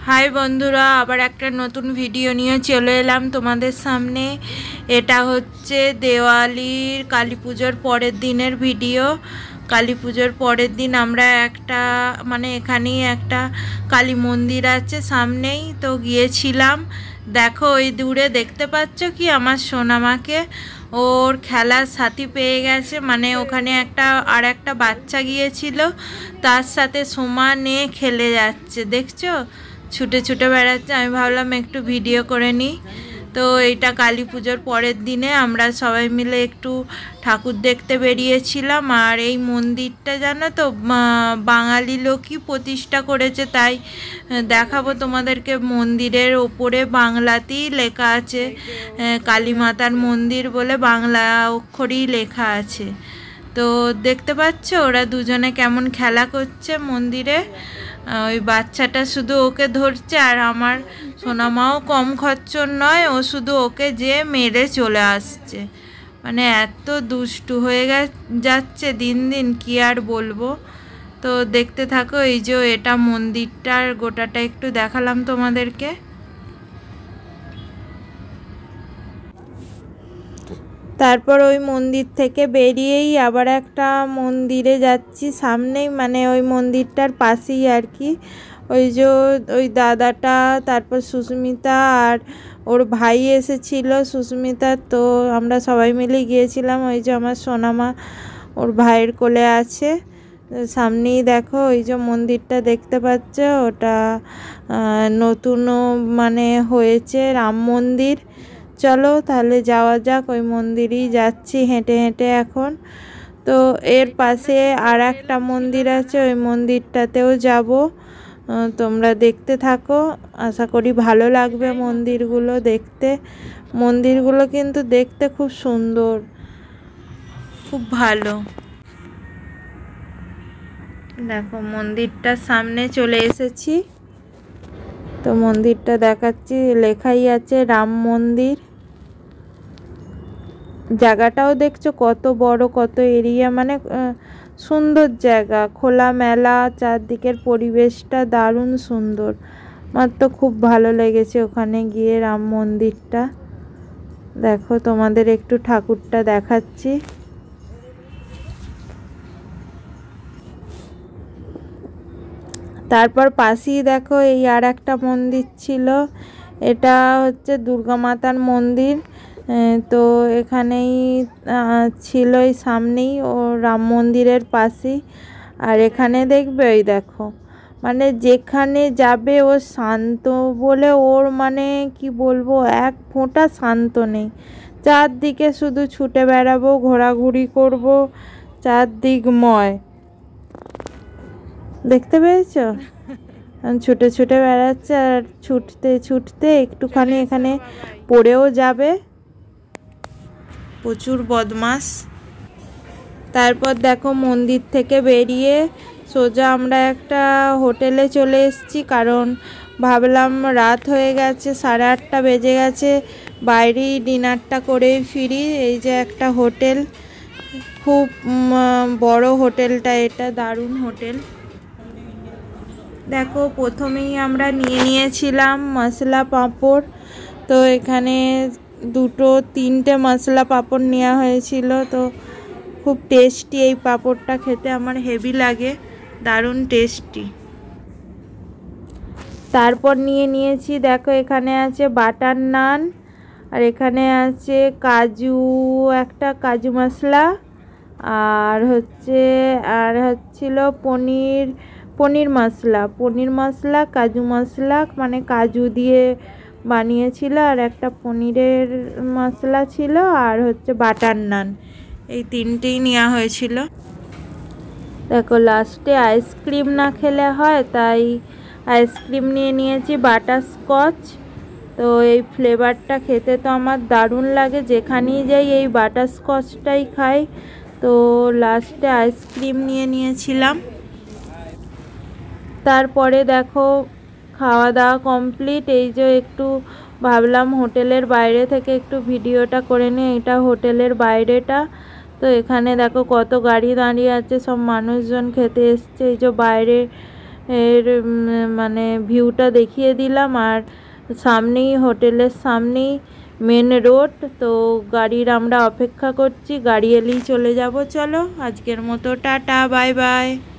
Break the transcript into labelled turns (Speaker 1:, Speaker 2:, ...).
Speaker 1: हाय बंधुरा आबार एक नतून भिडियो निये चले एलाम तोमादेर सामने। एटा होच्छे देवालिर काली पुजोर परेर दिनेर भिडियो। काली पुजोर परेर दिन आमरा एकटा माने एखानेई एकटा काली मंदिर आछे सामनेई, तो गियेछिलाम। देखो ओई दूरे देखते पाচ্ছ कि आमार सोनामाके ओर खेलार साथी पेये गेछे, माने ओखाने एकटा आर एकटा बाच्चा गियेछिलो, तार साथे सोमा निये खेले जाच्छे। देखछो छुटे छुटे बेड़ाচ্ছে। আমি ভাবলাম একটু ভিডিও করে নিই। তো এইটা কালী পুজোর পরের দিনে আমরা সবাই মিলে একটু ঠাকুর দেখতে বেরিয়েছিলাম। আর এই মন্দিরটা জানো তো বাঙালি লোকই প্রতিষ্ঠা করেছে, তাই দেখাবো তোমাদেরকে। মন্দিরের ওপরে বাংলাতেই লেখা আছে কালী মাতার মন্দির বলে, বাংলা অক্ষরেই লেখা আছে। তো দেখতে পাচ্ছ ওরা দুজনে কেমন খেলা করছে মন্দিরে। ওই বাচ্চাটা শুধু ওকে ধরছে, আর আমার সোনামাও কম খচ্চর নয়, ও শুধু ওকে যে মেরে চলে আসছে। মানে এত দুষ্টু হয়ে যাচ্ছে দিন দিন, কি আর বলবো। তো দেখতে থাকো। এই যে এটা মন্দিরটার গোটাটা একটু দেখালাম তোমাদেরকে। তারপর ওই মন্দির থেকে বেরিয়েই আবার একটা মন্দিরে যাচ্ছি সামনেই, মানে ওই মন্দিরটার পাশেই আর কি। ওই যে ওই দাদাটা, তারপর সুস্মিতা আর ওর ভাই এসেছিল সুস্মিতা, তো আমরা সবাই মিলে গিয়েছিলাম। ওই যে আমার সোনামা ওর ভাইয়ের কোলে আছে। সামনেই দেখো ওই যে মন্দিরটা দেখতে পাচ্ছ, ওটা নতুনও মানে হয়েছে রাম মন্দির। চলো তাহলে যাওয়া যাক, ওই মন্দিরেই যাচ্ছি হেঁটে হেঁটে এখন। তো এর পাশে আর একটা মন্দির আছে, ওই মন্দিরটাতেও যাব। তোমরা দেখতে থাকো, আশা করি ভালো লাগবে মন্দিরগুলো দেখতে। মন্দিরগুলো কিন্তু দেখতে খুব সুন্দর, খুব ভালো। দেখো মন্দিরটার সামনে চলে এসেছি। তো মন্দিরটা দেখাচ্ছি, লেখাই আছে রাম মন্দির। জায়গাটাও দেখছো কত বড়, কত এরিয়া, মানে সুন্দর জায়গা, খোলা মেলা, চারদিকের পরিবেশটা দারুণ সুন্দর। আমার তো খুব ভালো লেগেছে ওখানে গিয়ে রাম মন্দিরটা। দেখো তোমাদের একটু ঠাকুরটা দেখাচ্ছি। তারপর পাশেই দেখো এই আর একটা মন্দির ছিল, এটা হচ্ছে দুর্গা মাতার মন্দির। তো এখানেই ছিল এই সামনেই, ও রাম মন্দিরের পাশেই। আর এখানে দেখবে ওই দেখো, মানে যেখানে যাবে ও শান্ত বলে, ওর মানে কি বলবো, এক ফোঁটা শান্ত নেই। চারদিকে শুধু ছুটে বেড়াবো, ঘোরাঘুরি করব, চারদিকময়। দেখতে পেয়েছো ছুটে ছুটে বেড়াচ্ছে, আর ছুটতে ছুটতে একটুখানি এখানে পড়েও যাবে, প্রচুর বদমাস। তারপর দেখো মন্দির থেকে বেরিয়ে সোজা আমরা একটা হোটেলে চলে এসেছি, কারণ ভাবলাম রাত হয়ে গেছে, 8:30 বেজে গেছে, বাইরেই ডিনারটা করেই ফিরি। এই যে একটা হোটেল, খুব বড় হোটেলটা, এটা দারুণ হোটেল। দেখো প্রথমেই আমরা নিয়েছিলাম মশলা পাঁপড়। তো এখানে 2-3টে মশলা পাঁপড় নেওয়া হয়েছিল। তো খুব টেস্টি এই পাঁপড়টা, খেতে আমার হেভি লাগে, দারুণ টেস্টি। তারপর নিয়েছি দেখো এখানে আছে বাটার নান, আর এখানে আছে কাজু, একটা কাজু মশলা, আর হচ্ছিল পনির মশলা, কাজু মশলা, মানে কাজু দিয়ে বানিয়েছিল, আর একটা পনিরের মশলা ছিল, আর হচ্ছে বাটার নান। এই 3টেই নেওয়া হয়েছিল। দেখো লাস্টে আইসক্রিম না খেলে হয়, তাই আইসক্রিম নিয়েছি বাটারস্কচ। তো এই ফ্লেভারটা খেতে তো আমার দারুণ লাগে, যেখানেই যাই এই বাটারস্কচটাই খাই। তো লাস্টে আইসক্রিম নিয়েছিলাম। তারপরে দেখো খাওয়া দাওয়া কমপ্লিট। এই যে একটু ভাবলাম হোটেলের বাইরে থেকে একটু ভিডিওটা করে নিই, এটা হোটেলের বাইরেটা। তো এখানে দেখো কত গাড়ি দাঁড়িয়ে আছে, সব মানুষজন খেতে এসছে। এই যে বাইরে এর মানে ভিউটা দেখিয়ে দিলাম। আর সামনেই হোটেলের সামনেই মেন রোড, তো গাড়ির আমরা অপেক্ষা করছি, গাড়ি এলেই চলে যাব। চলো আজকের মতো টাটা, বাই বাই।